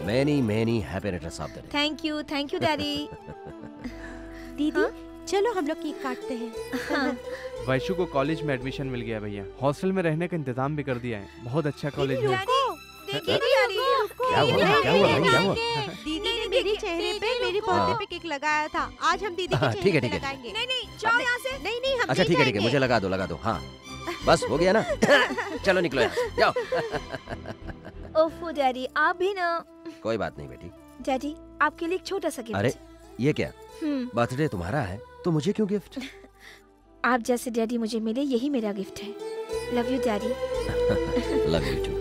Many happy returns of the day. Thank you daddy. दीदी चलो हम लोग केक काटते हैं। वैशु को कॉलेज में एडमिशन मिल गया भैया। हॉस्टल में रहने का इंतजाम भी कर दिया है। बहुत अच्छा कॉलेज है। देखिए डैडी, क्या हुआ? दीदी ने मेरे चेहरे पे मेरी बर्थडे पे केक लगाया था। आज हम दीदी के ठीक है, चेहरे पे ठीक है। लगाएंगे। नहीं जाओ यहाँ से। नहीं हम अच्छा ठीक है, मुझे लगा दो। हाँ बस हो गया ना। चलो निकलो यहाँ से, जाओ। ओफो डैडी, आप भी ना। कोई बात नहीं बेटी। डैडी आपके लिए एक छोटा सा गिफ्ट। अरे ये क्या? बर्थडे तुम्हारा है तो मुझे क्यों गिफ्ट? आप जैसे डैडी मुझे मिले, यही मेरा गिफ्ट है। Love you daddy. Love you to.